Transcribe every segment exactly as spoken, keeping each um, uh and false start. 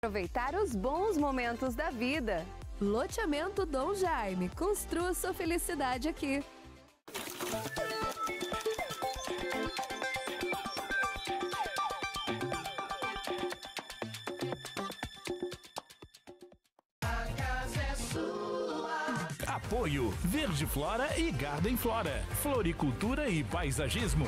Aproveitar os bons momentos da vida. Loteamento Dom Jaime. Construa sua felicidade aqui. Apoio Verde Flora e Garden Flora. Floricultura e paisagismo.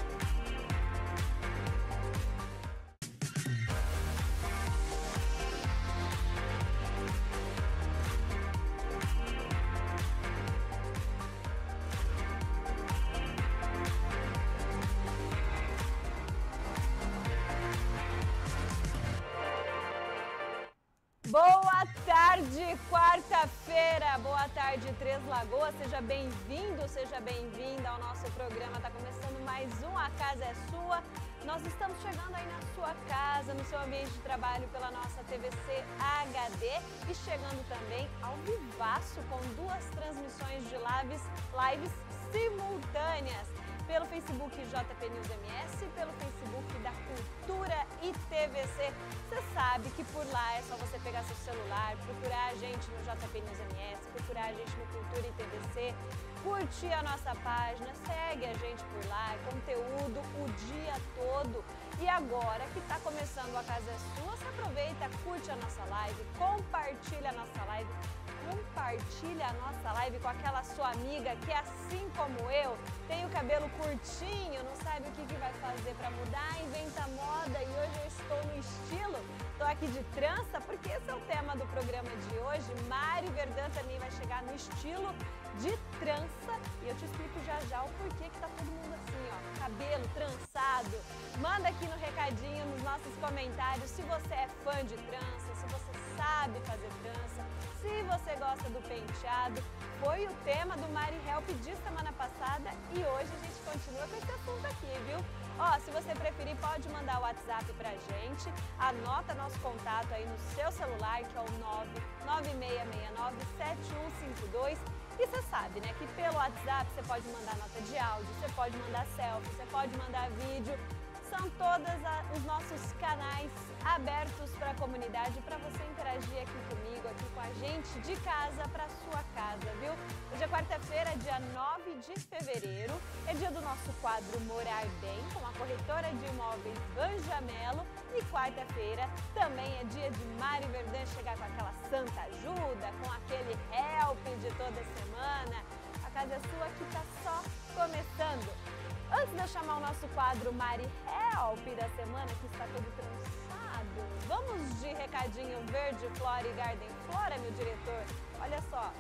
Boa tarde, quarta-feira, boa tarde, Três Lagoas, seja bem-vindo, seja bem-vinda ao nosso programa, está começando mais um A Casa é Sua, nós estamos chegando aí na sua casa, no seu ambiente de trabalho pela nossa T V C H D e chegando também ao vivaço com duas transmissões de lives, lives simultâneas. Pelo Facebook J P News M S, pelo Facebook da Cultura e T V C. Você sabe que por lá é só você pegar seu celular, procurar a gente no J P News M S, procurar a gente no Cultura e T V C, curtir a nossa página, segue a gente por lá, é conteúdo o dia todo. E agora que está começando a Casa é Sua, você aproveita, curte a nossa live, compartilha a nossa live, compartilha a nossa live com aquela sua amiga que, assim como eu, tem o cabelo curtinho, não sabe o que, que vai fazer para mudar, inventa moda e hoje eu estou no estilo, estou aqui de trança porque esse é o tema do programa de hoje. Mari Verdun também vai chegar no estilo de trança e eu te explico já já o porquê que tá todo mundo assim, ó, cabelo trançado. Manda aqui no recadinho, nos nossos comentários, se você é fã de trança, se você sabe fazer trança, se você gosta do penteado. Foi o tema do Mari Help de semana passada e hoje a gente continua com esse assunto aqui, viu? Ó, se você preferir, pode mandar o WhatsApp pra gente, anota nosso contato aí no seu celular, que é o nove nove seis seis nove sete um cinco dois. E você sabe, né, que pelo WhatsApp você pode mandar nota de áudio, você pode mandar selfie, você pode mandar vídeo. São todos os nossos canais abertos para a comunidade, para você interagir aqui comigo, aqui com a gente, de casa para sua casa, viu? Hoje é quarta-feira, dia nove de fevereiro, é dia do nosso quadro Morar Bem, com a corretora de imóveis Banjamelo. E quarta-feira também é dia de Mari Verdun chegar com aquela santa ajuda, com aquele help de toda semana. A Casa é Sua que está só começando. Antes de eu chamar o nosso quadro Mari Help da semana, que está todo trançado, vamos de recadinho Verde Flora e Garden Flora, meu diretor? Olha só.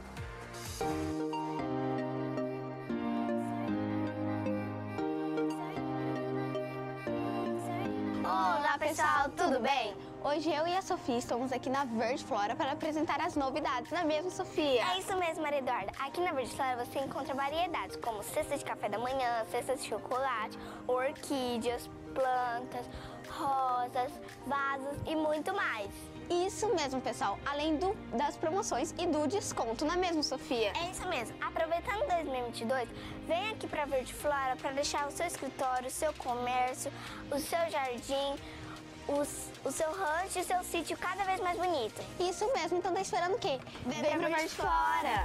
Olá pessoal, tudo bem? Hoje eu e a Sofia estamos aqui na Verde Flora para apresentar as novidades, não é mesmo, Sofia? É isso mesmo, Maria Eduarda. Aqui na Verde Flora você encontra variedades, como cestas de café da manhã, cestas de chocolate, orquídeas, plantas, rosas, vasos e muito mais. Isso mesmo, pessoal, além do, das promoções e do desconto, não é mesmo, Sofia? É isso mesmo. Aproveitando dois mil e vinte e dois, vem aqui para Verde Flora para deixar o seu escritório, o seu comércio, o seu jardim, Os, o seu rancho e o seu sítio cada vez mais bonito. Isso mesmo, então tá esperando o quê? Vem, Vem pra Verde Flora!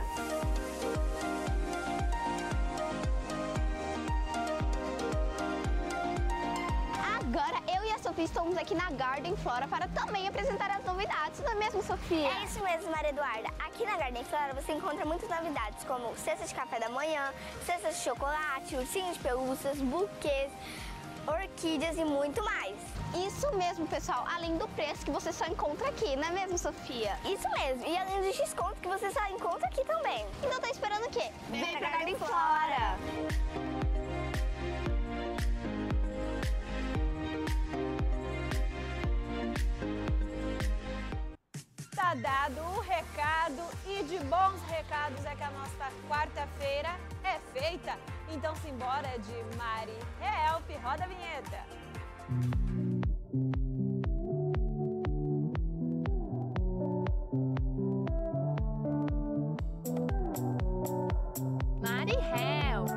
Agora eu e a Sofia estamos aqui na Garden Flora para também apresentar as novidades, não é mesmo, Sofia? É isso mesmo, Maria Eduarda. Aqui na Garden Flora você encontra muitas novidades, como cestas de café da manhã, cestas de chocolate, ursinhos de pelúcias, buquês, orquídeas e muito mais. Isso mesmo, pessoal, além do preço que você só encontra aqui, não é mesmo, Sofia? Isso mesmo, e além dos descontos que você só encontra aqui também. Então tá esperando o quê? Vem, Vem pra Garden Flora! Tá dado o recado e de bons recados é que a nossa quarta-feira é feita. Então simbora de Mari Help, roda a vinheta. Mari Help.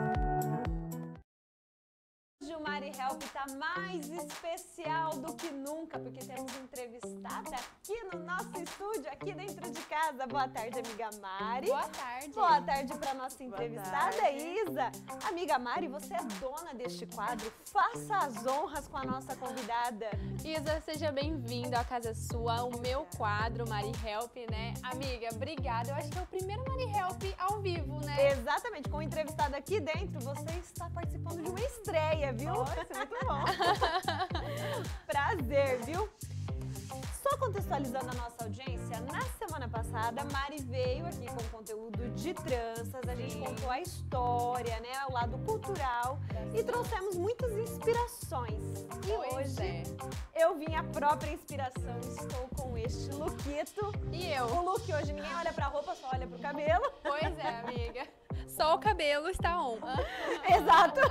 Hoje o Mari Help tá mais especial do que nunca, porque temos entrevistado entrevistada aqui no nosso estúdio, aqui dentro de casa. Boa tarde, amiga Mari. Boa tarde. Boa tarde para nossa entrevistada, Isa. Amiga Mari, você é dona deste quadro. Faça as honras com a nossa convidada. Isa, seja bem-vinda à Casa Sua, o meu quadro Mari Help, né? Amiga, obrigada. Eu acho que é o primeiro Mari Help ao vivo, né? Exatamente, com o entrevistado aqui dentro, você está participando de uma estreia, viu? Nossa, muito bom. Prazer, viu? Só contextualizando a nossa audiência, na semana passada, a Mari veio aqui com conteúdo de tranças, a gente contou a história, né, o lado cultural e trouxemos muitas inspirações. E Pois hoje é. eu vim a própria inspiração, estou com este lookito. E eu? O look hoje, ninguém olha pra roupa, só olha pro cabelo. Pois é, amiga. Só o cabelo está on. Exato.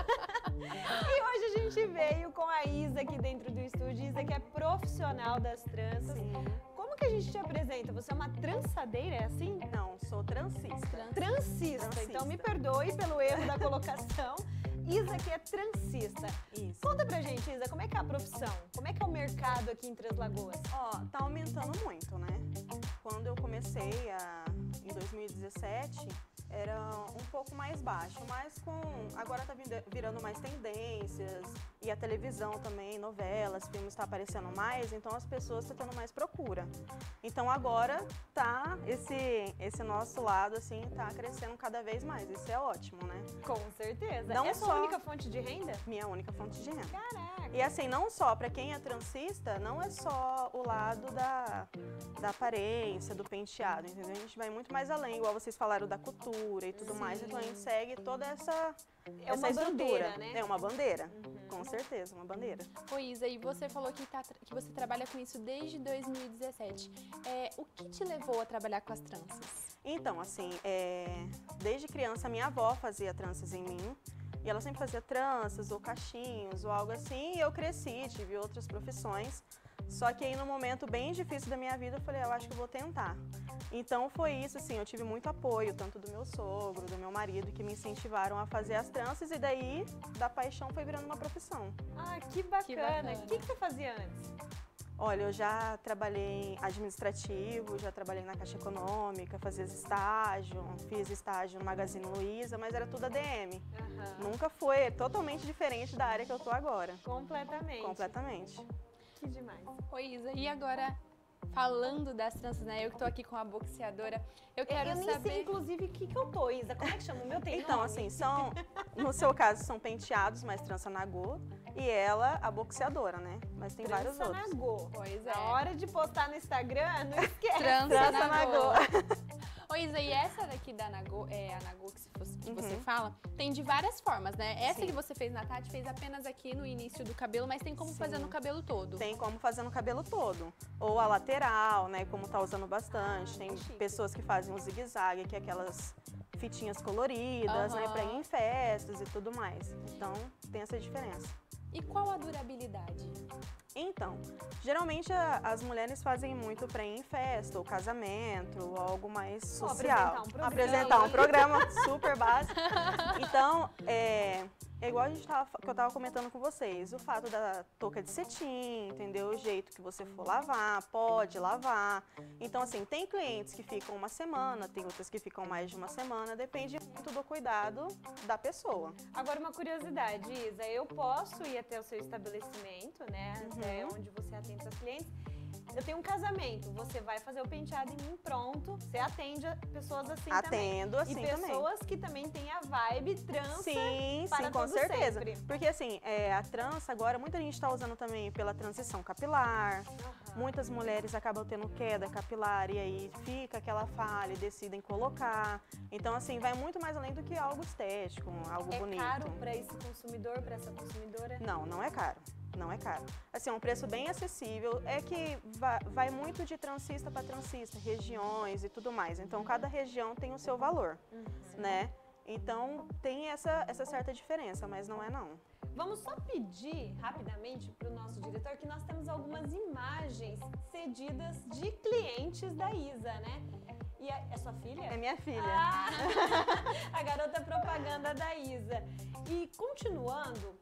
E hoje a gente veio com a Isa aqui dentro do estúdio. Isa que é profissional das tranças. Sim. Como que a gente te apresenta? Você é uma trançadeira, é assim? Não, sou transista. Transista. Transista. Então me perdoe pelo erro da colocação. Isa que é transista. Isso. Conta pra gente, Isa, como é que é a profissão? Como é que é o mercado aqui em Três Lagoas? Ó, tá aumentando muito, né? Quando eu comecei a, em dois mil e dezessete, era um pouco mais baixo, mas com agora tá vindo- virando mais tendências e a televisão também, novelas, filmes tá aparecendo mais, então as pessoas estão tendo mais procura. Então agora tá esse esse nosso lado assim tá crescendo cada vez mais. Isso é ótimo, né? Com certeza. Não é sua só- única fonte de renda? Minha única fonte de renda. Caraca. E assim, não só para quem é transista, não é só o lado da, da aparência, do penteado, entendeu? A gente vai muito mais além, igual vocês falaram da cultura e tudo mais, então a gente segue toda essa, É essa uma estrutura. bandeira, né? É uma bandeira, com certeza, uma bandeira. Ô Isa, e você falou que, tá, que você trabalha com isso desde dois mil e dezessete. É, o que te levou a trabalhar com as tranças? Então, assim, é, desde criança minha avó fazia tranças em mim, e ela sempre fazia tranças ou cachinhos ou algo assim, e eu cresci, tive outras profissões. Só que aí no momento bem difícil da minha vida eu falei, eu acho que eu vou tentar. Então foi isso, assim, eu tive muito apoio, tanto do meu sogro, do meu marido, que me incentivaram a fazer as tranças, e daí da paixão foi virando uma profissão. Ah, que bacana. Que bacana. O que, que você fazia antes? Olha, eu já trabalhei em administrativo, já trabalhei na Caixa Econômica, fazia estágio, fiz estágio no Magazine Luiza, mas era tudo A D M. Aham. Nunca foi, é totalmente diferente da área que eu tô agora. Completamente. Completamente. Que demais. Ô Isa, e agora falando das tranças, né? Eu que tô aqui com a boxeadora, eu quero eu nem saber... sei, inclusive, o que, que eu tô, Isa. Como é que chama? O meu tem Então, nome? assim, são, no seu caso, são penteados, mas trança nagô, e ela, a boxeadora, né? Mas tem vários Trança outros. Nagô. Pois é. Na hora de postar no Instagram, não esquece. Trança, Trança Nagô. Nagô. Ô Isa, e essa daqui da Nagô, é a Nagô que, se fosse- que você Uhum. fala, tem de várias formas, né? Essa Sim. que você fez na Tati, fez apenas aqui no início do cabelo, mas tem como Sim. fazer no cabelo todo. Tem como fazer no cabelo todo. Ou a lateral, né? Como tá usando bastante. Tem chique. pessoas que fazem o zigue-zague, que é aquelas fitinhas coloridas, né? Aham. Pra ir em festas e tudo mais. Então, tem essa diferença. E qual a durabilidade? Então, geralmente a- as mulheres fazem muito pra ir em festa ou casamento, ou algo mais Ou social. apresentar um programa. Apresentar um programa super básico. Então, é, é igual a gente tava, que eu tava comentando com vocês, o fato da touca de cetim, entendeu? O jeito que você for lavar, pode lavar. Então, assim, tem clientes que ficam uma semana, tem outras que ficam mais de uma semana, depende muito do cuidado da pessoa. Agora, uma curiosidade, Isa. Eu posso ir até o seu estabelecimento, né? Até Uhum. onde você atende seus clientes. Eu tenho um casamento, você vai fazer o penteado em mim, pronto. Você atende a pessoas assim também. Atendo assim E também. pessoas que também têm a vibe trança. Sim, para sim, com todo certeza. sempre. Porque assim, é, a trança agora, muita gente está usando também pela transição capilar. Aham. Muitas mulheres acabam tendo queda capilar e aí fica aquela falha e decidem colocar. Então, assim, vai muito mais além do que algo estético, algo É bonito. caro para esse consumidor, para essa consumidora? Não, não é caro. Não é caro. Assim, é um preço bem acessível. É que vai, vai muito de transista para transista, regiões e tudo mais. Então, cada região tem o seu valor, Uhum. né? Então, tem essa, essa certa diferença, mas não é não. Vamos só pedir rapidamente para o nosso diretor que nós temos algumas imagens cedidas de clientes da Isa, né? E é, é sua filha? É minha filha. Ah, a garota propaganda da Isa. E continuando,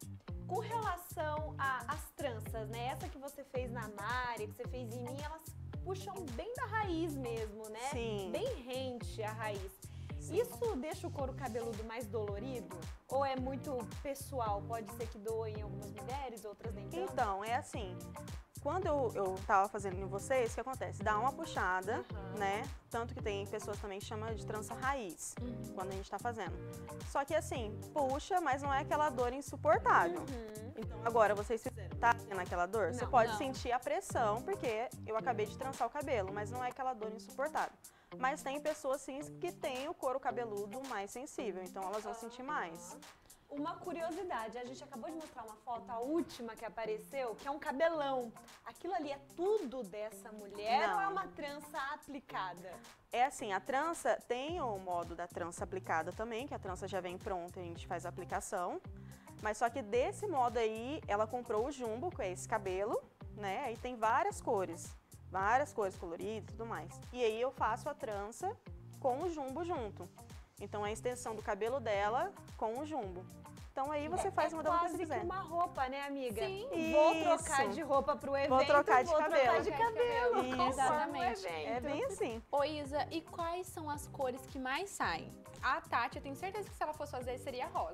Com relação às tranças, né? Essa que você fez na Mari, que você fez em mim, elas puxam bem da raiz mesmo, né? Sim. Bem rente a raiz. Sim. Isso deixa o couro cabeludo mais dolorido? Ou é muito pessoal? Pode ser que doa em algumas mulheres, outras nem tanto? Então, é assim, quando eu, eu tava fazendo em vocês, o que acontece? Dá uma puxada, Uhum. né? Tanto que tem pessoas também que chamam de trança raiz, Uhum. quando a gente tá fazendo. Só que assim, puxa, mas não é aquela dor insuportável. Uhum. Então, agora vocês fizeram, tá tendo aquela dor? Você Não, pode não. sentir a pressão, porque eu acabei de trançar o cabelo, mas não é aquela dor insuportável. Mas tem pessoas, sim, que têm o couro cabeludo mais sensível, então elas vão sentir mais. Uma curiosidade, a gente acabou de mostrar uma foto, a última que apareceu, que é um cabelão. Aquilo ali é tudo dessa mulher Não. ou é uma trança aplicada? É assim, a trança tem o modo da trança aplicada também, que a trança já vem pronta e a gente faz a aplicação. Mas só que desse modo aí, ela comprou o jumbo, que é esse cabelo, né? Aí tem várias cores, várias cores coloridas e tudo mais. E aí eu faço a trança com o jumbo junto. Então é a extensão do cabelo dela com o jumbo. Então aí você faz é o modelo que quase você quiser. que uma roupa, né, amiga? Sim. Vou Isso. trocar de roupa pro evento, Vou trocar de vou cabelo. trocar de cabelo. Isso. conforme o Exatamente. evento. É bem assim. Ô Isa, e quais são as cores que mais saem? A Tati, eu tenho certeza que se ela fosse fazer, seria rosa.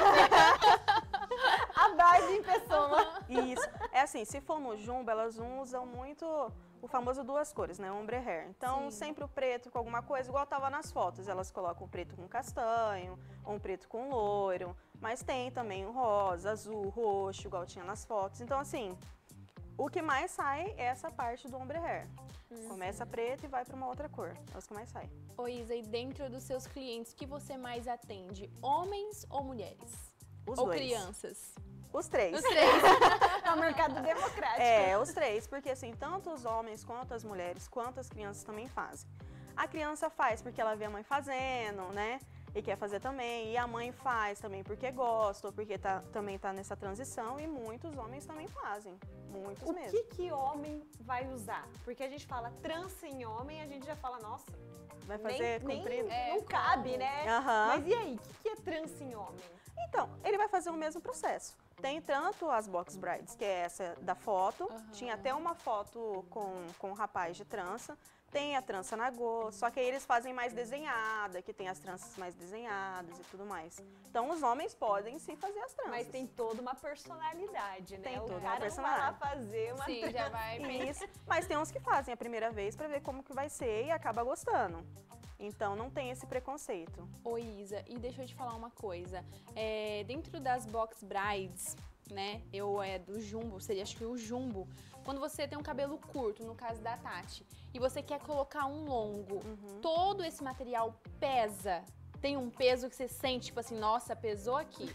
A Barbie em pessoa. Isso. É assim, se for no jumbo, elas usam muito o famoso duas cores, né? Ombre hair. Então, Sim. sempre o preto com alguma coisa, igual tava nas fotos. Elas colocam o preto com castanho, ou um preto com loiro. Mas tem também o rosa, azul, roxo, igual tinha nas fotos. Então, assim, o que mais sai é essa parte do ombre hair. Começa preto e vai para uma outra cor. É os que mais saem. Ô Isa, e dentro dos seus clientes, que você mais atende? Homens ou mulheres? Os ou dois. crianças? Os três. Os três. É um mercado democrático. É, os três, porque assim, tanto os homens quanto as mulheres, quanto as crianças também fazem. A criança faz porque ela vê a mãe fazendo, né? E quer fazer também. E a mãe faz também porque gosta, ou porque tá, também tá nessa transição. E muitos homens também fazem. Muitos O mesmo. que que homem vai usar? Porque a gente fala trança em homem, a gente já fala, nossa, Vai fazer nem, comprido? nem, É, não cabe, como? né? Aham. Mas e aí, o que que é trança em homem? Então, ele vai fazer o mesmo processo. Tem tanto as box brides, que é essa da foto. Aham. Tinha até uma foto com, com um rapaz de trança. Tem a trança nagô, só que aí eles fazem mais desenhada, que tem as tranças mais desenhadas e tudo mais. Então os homens podem sim fazer as tranças. Mas tem toda uma personalidade, né? Tem o toda uma cara não vai lá fazer uma Sim, já vai Isso, mas tem uns que fazem a primeira vez pra ver como que vai ser e acaba gostando. Então não tem esse preconceito. Ô Isa, e deixa eu te falar uma coisa. É, dentro das box brides, né? Eu é do jumbo, seria acho que o jumbo. Quando você tem um cabelo curto, no caso da Tati, e você quer colocar um longo, Uhum. todo esse material pesa? Tem um peso que você sente, tipo assim, nossa, pesou aqui.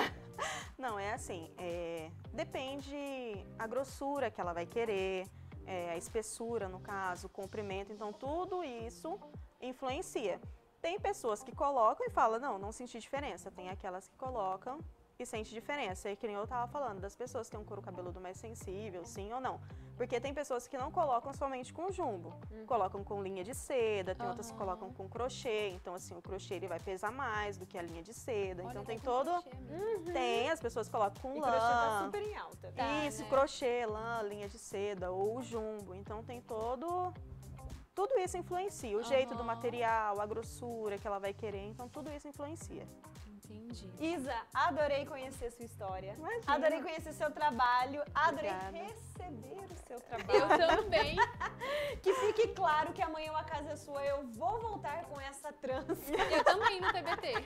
Não, é assim, é, depende a grossura que ela vai querer, é, a espessura no caso, o comprimento, então tudo isso influencia. Tem pessoas que colocam e falam, não, não senti diferença. Tem aquelas que colocam e sente diferença. E que nem eu tava falando, das pessoas que têm um couro cabeludo mais sensível, sim ou não. Porque tem pessoas que não colocam somente com jumbo. Colocam com linha de seda, tem outras que Aham. colocam com crochê. Então, assim, o crochê ele vai pesar mais do que a linha de seda. Olha, então tá tem com todo... crochê mesmo. Tem, as pessoas colocam com E lã. crochê tá super em alta. Tá, Isso, né? crochê, lã, linha de seda ou o jumbo. Então tem todo... Tudo isso influencia. O jeito do Aham. material, a grossura que ela vai querer. Então tudo isso influencia. Entendi. Isa, adorei conhecer sua história. Imagina. Adorei conhecer seu trabalho. Adorei Obrigada. receber o seu Eu trabalho. também. Que fique claro que amanhã a casa é sua. Eu vou voltar com essa trança. Eu também no T B T.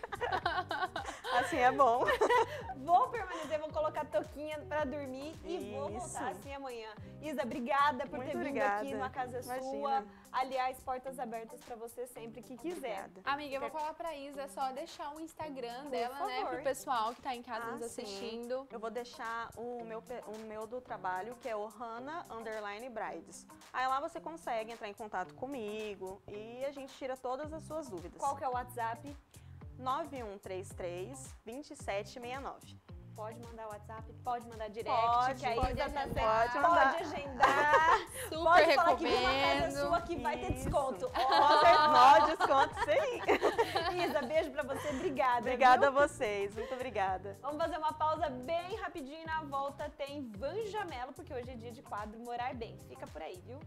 Assim é bom. Vou permanecer, vou colocar toquinha pra dormir e vou Isso. voltar assim amanhã. Isa, obrigada por Muito ter vindo obrigada. aqui no A Casa é Sua. Imagina. Aliás, portas abertas pra você sempre que quiser. Obrigada. Amiga, eu vou falar pra Isa só deixar o Instagram dela, né? favor. Pro pessoal que tá em casa Ah, nos sim. assistindo. Eu vou deixar o meu, pe- o meu do trabalho, que é o Hannah Underline Brides. Aí lá você consegue entrar em contato comigo e a gente tira todas as suas dúvidas. Qual que é o WhatsApp? nove um três três, dois sete seis nove. pode mandar WhatsApp, pode mandar direct, Pode, que aí pode já tá agendar. certo. Pode Pode mandar. agendar. Super Pode falar que viu uma casa recomendo. sua que vai ter Isso. desconto. Nós desconto sim. Isa, beijo pra você, obrigada. Obrigada viu? a vocês, muito obrigada. Vamos fazer uma pausa bem rapidinho e na volta tem Vanja Mello, porque hoje é dia de quadro Morar Bem. Fica por aí, viu?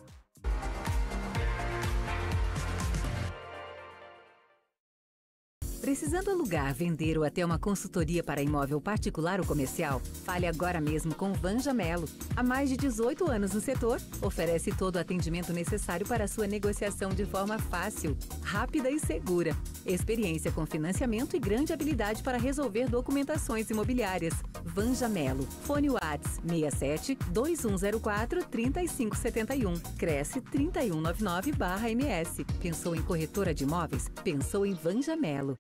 Precisando alugar, vender ou até uma consultoria para imóvel particular ou comercial? Fale agora mesmo com Vanja Mello. Há mais de dezoito anos no setor, oferece todo o atendimento necessário para a sua negociação de forma fácil, rápida e segura. Experiência com financiamento e grande habilidade para resolver documentações imobiliárias. Vanja Mello. Fone Whats seis sete, dois um zero quatro, três cinco sete um. Cresce trinta e um noventa e nove barra M S. Pensou em corretora de imóveis? Pensou em Vanja Mello.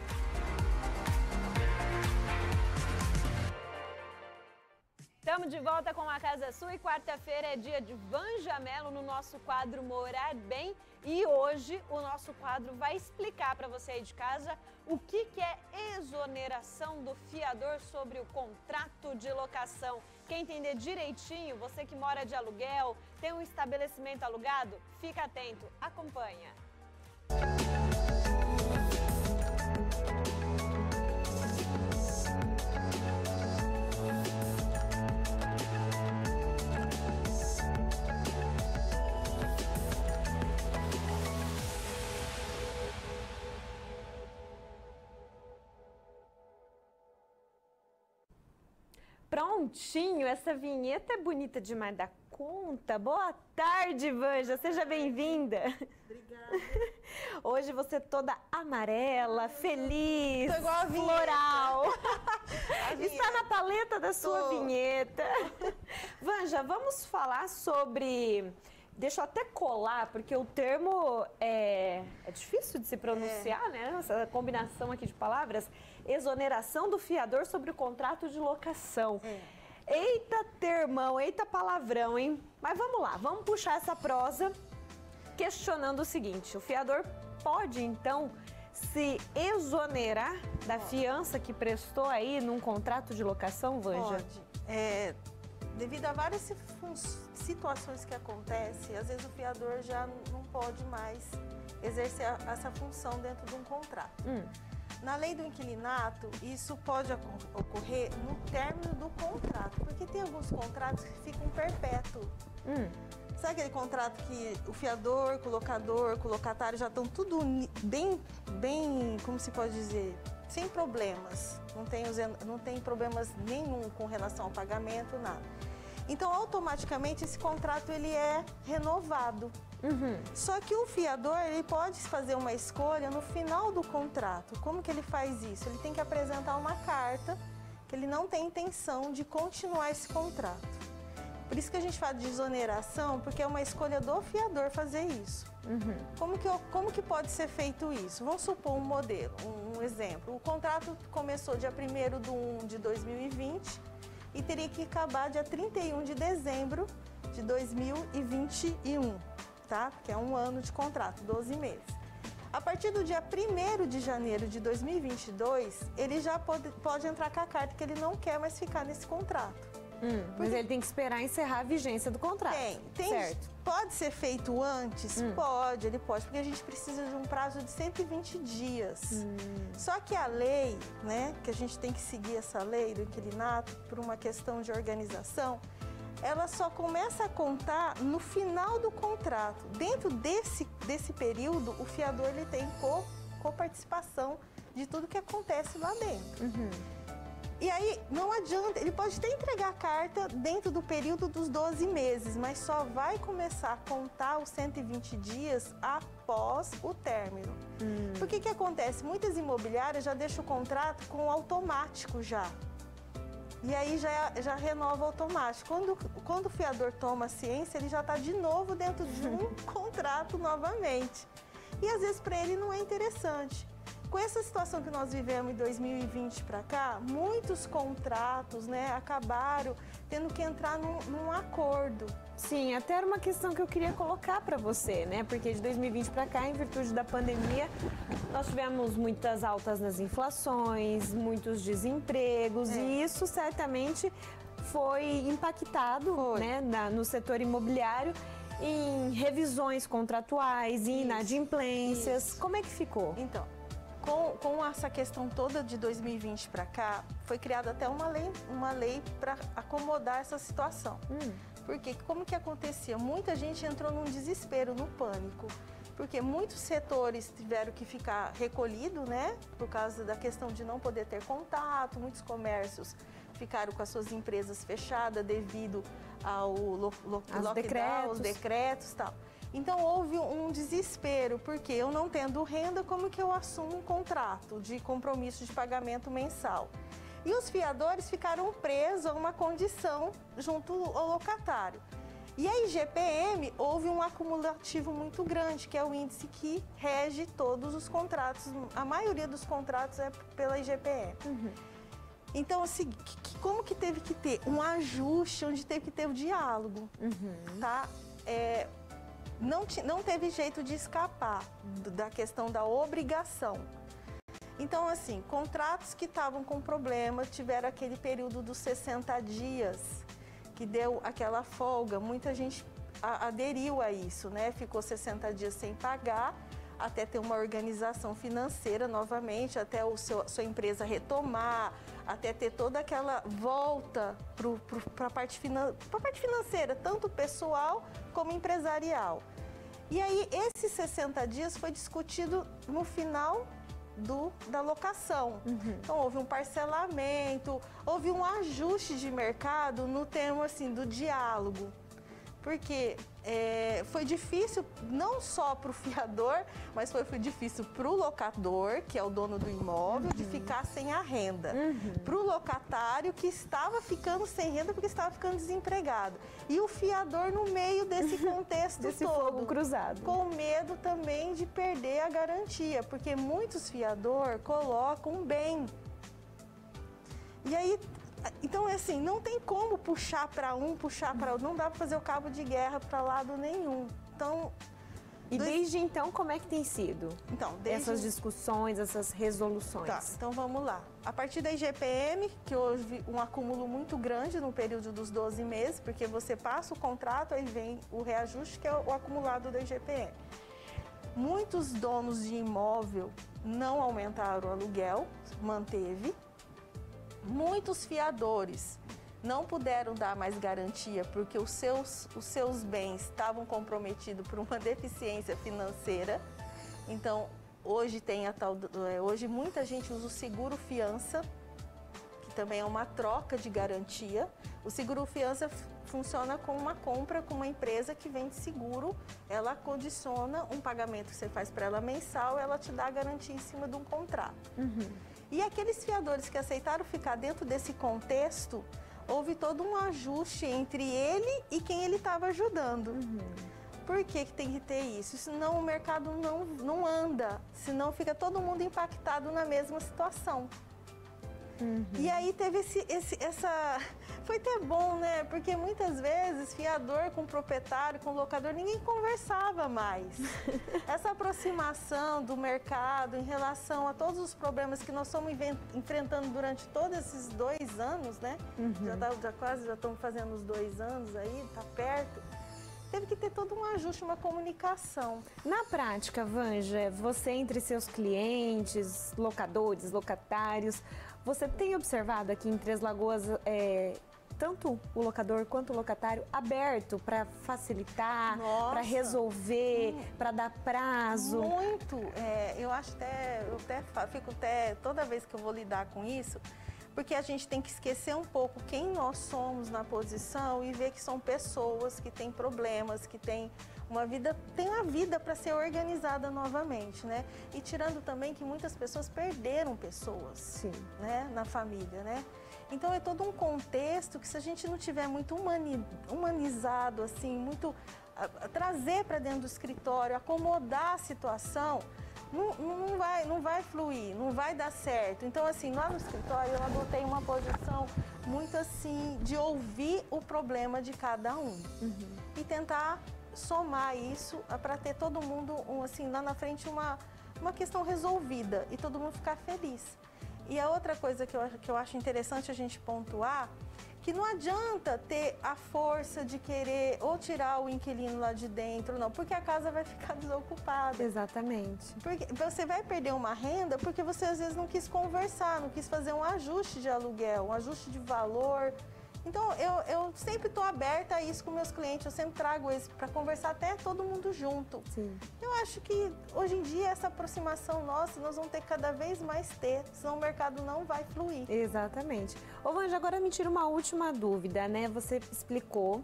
Estamos de volta com a Casa Sua e quarta-feira é dia de Vanja Mello no nosso quadro Morar Bem. E hoje o nosso quadro vai explicar para você aí de casa o que, que é exoneração do fiador sobre o contrato de locação. Quer entender direitinho, você que mora de aluguel, tem um estabelecimento alugado? Fica atento, acompanha. Prontinho, essa vinheta é bonita demais da conta. Boa tarde, Vanja, seja bem-vinda. Obrigada. Hoje você toda amarela, feliz, Tô igual a vinheta. floral. A Está vinheta. na paleta da sua Tô. vinheta. Vanja, vamos falar sobre... Deixa eu até colar, porque o termo é, é difícil de se pronunciar, é. né? Essa combinação aqui de palavras. Exoneração do fiador sobre o contrato de locação. É. Eita termão, eita palavrão, hein? Mas vamos lá, vamos puxar essa prosa questionando o seguinte. O fiador pode, então, se exonerar da fiança que prestou aí num contrato de locação, Vanja? Pode. É, devido a várias situações que acontecem, às vezes o fiador já não pode mais exercer essa função dentro de um contrato. Hum. Na lei do inquilinato, isso pode ocorrer no término do contrato, porque tem alguns contratos que ficam perpétuos. Hum. Sabe aquele contrato que o fiador, o locador, o locatário já estão tudo bem, bem, como se pode dizer, sem problemas, não tem, não tem problemas nenhum com relação ao pagamento, nada. Então, automaticamente, esse contrato ele é renovado. Uhum. Só que o fiador ele pode fazer uma escolha no final do contrato. Como que ele faz isso? Ele tem que apresentar uma carta que ele não tem intenção de continuar esse contrato. Por isso que a gente fala de exoneração, porque é uma escolha do fiador fazer isso. Uhum. Como que, como que pode ser feito isso? Vamos supor um modelo, um, um exemplo. O contrato começou dia primeiro de um de dois mil e vinte e teria que acabar dia trinta e um de dezembro de dois mil e vinte e um, tá? Porque é um ano de contrato, doze meses. A partir do dia primeiro de janeiro de dois mil e vinte e dois, ele já pode, pode entrar com a carta que ele não quer mais ficar nesse contrato. Hum, mas ele tem que esperar encerrar a vigência do contrato. Tem, tem. Certo. Pode ser feito antes? Hum. Pode, ele pode, porque a gente precisa de um prazo de cento e vinte dias. Hum. Só que a lei, né, que a gente tem que seguir essa lei do inquilinato por uma questão de organização, ela só começa a contar no final do contrato. Dentro desse, desse período, o fiador ele tem co, coparticipação de tudo que acontece lá dentro. Uhum. E aí, não adianta, ele pode até entregar a carta dentro do período dos doze meses, mas só vai começar a contar os cento e vinte dias após o término. Hum. Porque que acontece? Muitas imobiliárias já deixam o contrato com automático já. E aí já, já renova automático. Quando, quando o fiador toma ciência, ele já está de novo dentro de um contrato novamente. E às vezes para ele não é interessante. com essa situação que nós vivemos em dois mil e vinte para cá, muitos contratos, né, acabaram tendo que entrar num, num acordo. Sim, até era uma questão que eu queria colocar para você, né? Porque de dois mil e vinte para cá, em virtude da pandemia, nós tivemos muitas altas nas inflações, muitos desempregos, É. e isso certamente foi impactado, Foi. né, na- no setor imobiliário em revisões contratuais, em Isso, inadimplências. isso. Como é que ficou? Então, com, com essa questão toda de dois mil e vinte para cá, foi criada até uma lei, uma lei para acomodar essa situação. Hum. Porque como que acontecia? Muita gente entrou num desespero, no pânico. Porque muitos setores tiveram que ficar recolhidos, né? Por causa da questão de não poder ter contato, muitos comércios ficaram com as suas empresas fechadas devido ao lo, lo, Aos lockdown, decretos. aos decretos e tal. Então houve um desespero, porque eu não tendo renda, como que eu assumo um contrato de compromisso de pagamento mensal? E os fiadores ficaram presos a uma condição junto ao locatário. E a I G P M houve um acumulativo muito grande, que é o índice que rege todos os contratos. A maioria dos contratos é pela I G P M. Uhum. Então, assim, que- que- como que teve que ter? Um ajuste onde teve que ter o diálogo, Uhum. tá? É, não, ti- não teve jeito de escapar do- da questão da obrigação. Então, assim, contratos que estavam com problema tiveram aquele período dos sessenta dias, que deu aquela folga. Muita gente a- aderiu a isso, né? Ficou sessenta dias sem pagar, até ter uma organização financeira novamente, até o seu, a sua empresa retomar, até ter toda aquela volta para a parte, finan parte financeira, tanto pessoal como empresarial. E aí, esses sessenta dias foi discutido no final do, da locação. Uhum. Então, houve um parcelamento, houve um ajuste de mercado no termo assim, do diálogo. Porque é, foi difícil não só para o fiador, mas foi, foi difícil para o locador, que é o dono do imóvel, Uhum. de ficar sem a renda. Uhum. Para o locatário, que estava ficando sem renda porque estava ficando desempregado. E o fiador no meio desse contexto Desse todo. fogo cruzado. Com medo também de perder a garantia, porque muitos fiador colocam um bem. E aí, então, assim, não tem como puxar para um, puxar para outro. Não dá para fazer o cabo de guerra para lado nenhum. Então, E dois- desde então, como é que tem sido? então desde Essas discussões, essas resoluções? Tá, então vamos lá. A partir da I G P M, que houve um acúmulo muito grande no período dos doze meses, porque você passa o contrato, aí vem o reajuste, que é o acumulado da I G P M. Muitos donos de imóvel não aumentaram o aluguel, manteve. Muitos fiadores não puderam dar mais garantia porque os seus, os seus bens estavam comprometidos por uma deficiência financeira. Então, hoje tem a tal, do- é, hoje muita gente usa o seguro fiança, que também é uma troca de garantia. O seguro fiança f- funciona como uma compra com uma empresa que vende seguro. Ela condiciona um pagamento que você faz para ela mensal, ela te dá a garantia em cima de um contrato. E aqueles fiadores que aceitaram ficar dentro desse contexto, houve todo um ajuste entre ele e quem ele estava ajudando. Por que que tem que ter isso? Senão o mercado não, não anda, senão fica todo mundo impactado na mesma situação. E aí teve esse, esse, essa... Foi até bom, né? Porque muitas vezes fiador com proprietário, com locador, ninguém conversava mais. Essa aproximação do mercado em relação a todos os problemas que nós estamos inven- enfrentando durante todos esses dois anos, né? Já, tá, já quase já estamos fazendo os dois anos aí, tá perto. Teve que ter todo um ajuste, uma comunicação. Na prática, Vanja, você entre seus clientes, locadores, locatários, você tem observado aqui em Três Lagoas é, tanto o locador quanto o locatário aberto para facilitar, Nossa. para resolver, para dar prazo? Muito. É, eu acho até, eu até fa- fico até, toda vez que eu vou lidar com isso, porque a gente tem que esquecer um pouco quem nós somos na posição e ver que são pessoas que têm problemas, que têm uma vida, tem uma vida para ser organizada novamente, né? E tirando também que muitas pessoas perderam pessoas, Sim. né, na família, né? Então é todo um contexto que se a gente não tiver muito humani- humanizado, assim, muito a- a trazer para dentro do escritório, acomodar a situação, não, não, vai, não vai fluir, não vai dar certo. Então, assim, lá no escritório eu adotei uma posição muito assim, de ouvir o problema de cada um. Uhum. E tentar somar isso para ter todo mundo, um, assim, lá na frente uma, uma questão resolvida e todo mundo ficar feliz. E a outra coisa que eu, que eu acho interessante a gente pontuar, que não adianta ter a força de querer ou tirar o inquilino lá de dentro, não, porque a casa vai ficar desocupada. Exatamente. Porque você vai perder uma renda porque você às vezes não quis conversar, não quis fazer um ajuste de aluguel, um ajuste de valor. Então, eu, eu sempre estou aberta a isso com meus clientes, eu sempre trago isso para conversar até todo mundo junto. Sim. Eu acho que, hoje em dia, essa aproximação nossa, nós vamos ter que cada vez mais ter, senão o mercado não vai fluir. Exatamente. Ô, Vanja, agora me tira uma última dúvida, né? Você explicou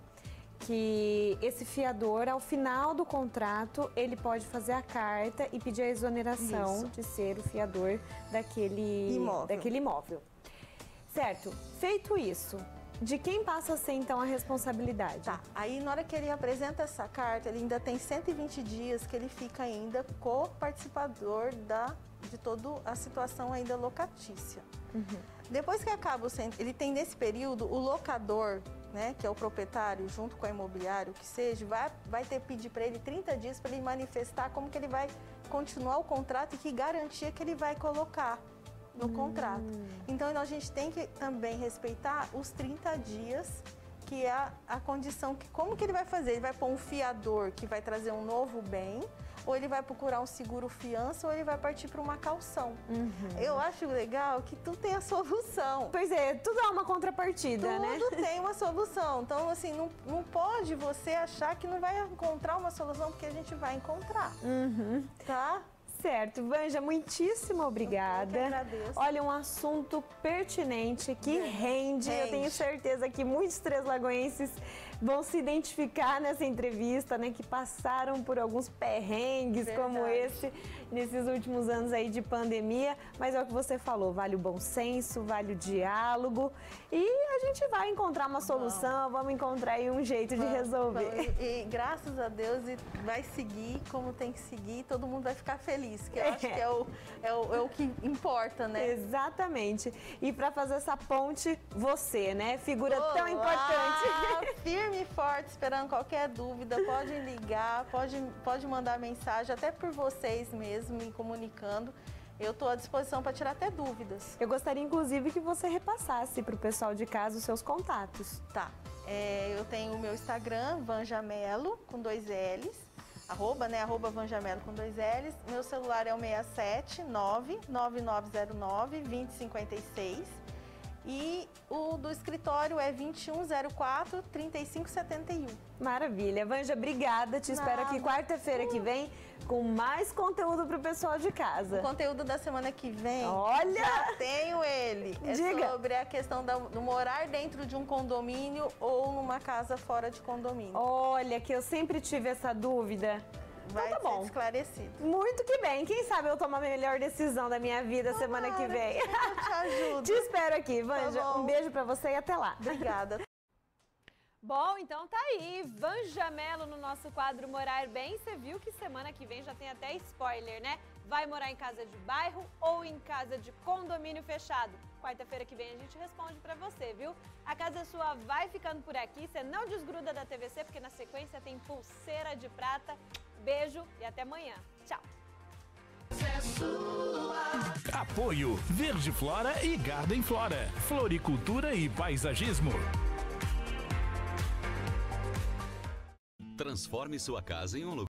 que esse fiador, ao final do contrato, ele pode fazer a carta e pedir a exoneração isso. de ser o fiador daquele imóvel. daquele imóvel. Certo. Feito isso, de quem passa a ser, então, a responsabilidade? Tá, aí na hora que ele apresenta essa carta, ele ainda tem cento e vinte dias que ele fica ainda co-participador da, de toda a situação ainda locatícia. Uhum. Depois que acaba o centro, ele tem nesse período, o locador, né, que é o proprietário, junto com o imobiliário, que seja, vai, vai ter que pedir para ele trinta dias para ele manifestar como que ele vai continuar o contrato e que garantia que ele vai colocar no hum. contrato. Então, a gente tem que também respeitar os trinta dias, que é a, a condição, que como que ele vai fazer? Ele vai pôr um fiador que vai trazer um novo bem, ou ele vai procurar um seguro fiança, ou ele vai partir para uma caução. Uhum. Eu acho legal que tudo tem a solução. Pois é, tudo é uma contrapartida, tudo né? Tudo tem uma solução. Então, assim, não, não pode você achar que não vai encontrar uma solução, porque a gente vai encontrar. Uhum. Tá? Certo, Vanja, muitíssimo obrigada. Eu que agradeço. Olha, um assunto pertinente que é. rende. rende. Eu tenho certeza que muitos treslagoenses vão se identificar nessa entrevista, né? Que passaram por alguns perrengues Verdade. como esse nesses últimos anos aí de pandemia. Mas é o que você falou, vale o bom senso, vale o diálogo. E a gente vai encontrar uma solução, vamos, vamos encontrar aí um jeito vamos, de resolver. Vamos. E, e graças a Deus vai seguir como tem que seguir, todo mundo vai ficar feliz, que eu é. acho que é o, é, o, é o que importa, né? Exatamente. E para fazer essa ponte, você, né? Figura Olá, tão importante. Firme e forte, esperando qualquer dúvida, pode ligar, pode, pode mandar mensagem, até por vocês mesmo, me comunicando. Eu estou à disposição para tirar até dúvidas. Eu gostaria, inclusive, que você repassasse para o pessoal de casa os seus contatos. Tá. É, eu tenho o meu Instagram, Vanjamelo, com dois L's. Arroba, né? Arroba Vanjamelo com dois L's. Meu celular é o seis sete nove nove nove zero nove dois zero cinco seis. E o do escritório é vinte e um zero quatro, trinta e cinco setenta e um. Maravilha. Vanja, obrigada. Te Nada. espero aqui quarta-feira que vem com mais conteúdo para o pessoal de casa. O conteúdo da semana que vem, Olha! já tenho ele. É Diga. sobre a questão da, do morar dentro de um condomínio ou numa casa fora de condomínio. Olha, que eu sempre tive essa dúvida. Vai então tá bom. ser esclarecido. Muito que bem. Quem sabe eu tomo a melhor decisão da minha vida Tomara, semana que vem. Eu te ajudo. Te espero aqui, Vanja. Tá um beijo pra você e até lá. Obrigada. Bom, então tá aí. Vanjamelo no nosso quadro Morar Bem. Você viu que semana que vem já tem até spoiler, né? Vai morar em casa de bairro ou em casa de condomínio fechado? Quarta-feira que vem a gente responde pra você, viu? A Casa Sua vai ficando por aqui. Você não desgruda da T V C, porque na sequência tem Pulseira de Prata. Beijo e até amanhã. Tchau. Apoio Verde Flora e Garden Flora. Floricultura e paisagismo. Transforme sua casa em um lugar